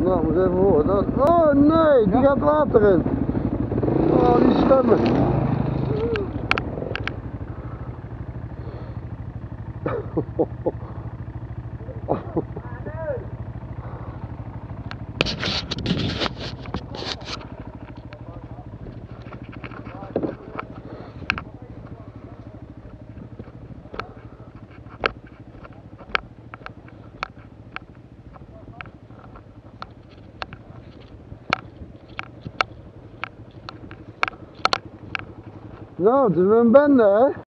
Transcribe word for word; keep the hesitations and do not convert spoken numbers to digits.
Nou, moet even horen. Dat... Oh nee, die gaat water in. Oh, die stemmen. Nou, het is een bende, hè?